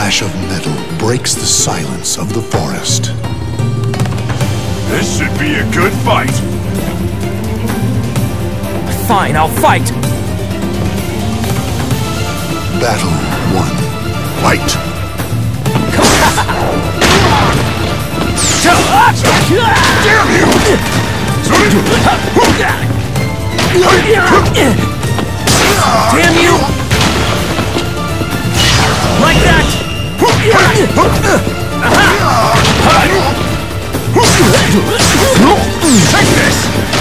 clash of metal breaks the silence of the forest. This should be a good fight. Fine, I'll fight! Battle 1. Fight! Damn you! Damn you! Like that! Take this!